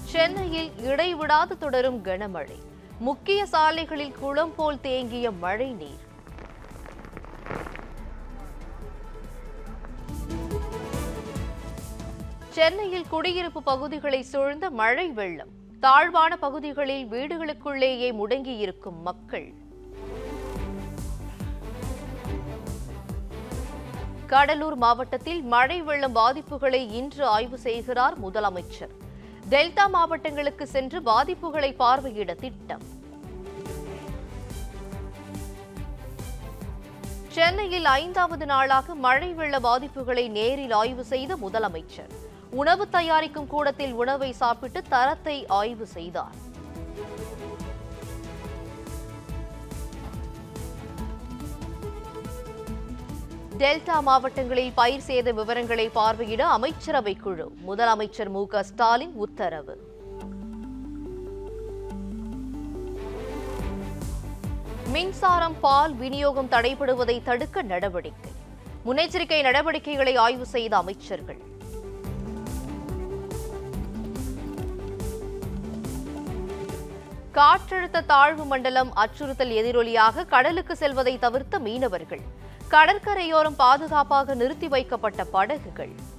சென்னையில் இடைவிடாது தொடரும் கனமழை. முக்கிய சாலைகளில் குளம் போல் தேங்கிய மழை நீர். சென்னையில் குடியிருப்பு பகுதிகளை சூழ்ந்த மழை வெள்ளம். தாழ்வான பகுதிகளில் வீடுகளுக்குள்ளேயே முடங்கியிருக்கும் மக்கள். கடலூர் மாவட்டத்தில் மழை வெள்ளம் பாதிப்புகளை இன்று ஆய்வு செய்கிறார் முதலமைச்சர். டெல்டா மாவட்டங்களுக்கு சென்று பாதிப்புகளை பார்வையிட திட்டம். சென்னையில் 5வது நாளாக மழை வெள்ள பாதிப்புகளை நேரில் ஆய்வு செய்த முதலமைச்சர் உணவு தயாரிக்கும் கூடத்தில் உணவை சாப்பிட்டு தரத்தை ஆய்வு செய்தார். டெல்டா மாவட்டங்களில் பயிர் சேத விவரங்களை பார்வையிட அமைச்சரவை குழு. முதலமைச்சர் மு.க. ஸ்டாலின் உத்தரவு. மின்சாரம், பால் விநியோகம் தடைபடுவதை தடுக்க நடவடிக்கை. முன்னெச்சரிக்கை நடவடிக்கைகளை ஆய்வு செய்த அமைச்சர்கள். காற்றழுத்த தாழ்வு மண்டலம் அச்சுறுத்தல் எதிரொலியாக கடலுக்கு செல்வதை தவிர்த்த மீனவர்கள். கடற்கரையோரம் பாதுகாப்பாக நிறுத்தி வைக்கப்பட்ட படகுகள்.